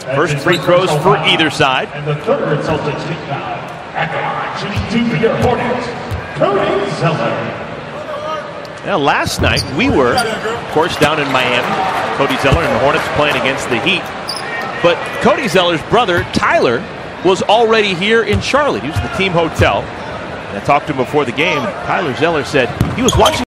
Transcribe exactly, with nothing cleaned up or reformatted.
First free throws for either side. And the third Celtics team foul. At the line, shooting two for your Hornets, Cody Zeller. Now, last night we were, of course, down in Miami. Cody Zeller and the Hornets playing against the Heat. But Cody Zeller's brother, Tyler, was already here in Charlotte. He was at the team hotel. And I talked to him before the game. Tyler Zeller said he was watching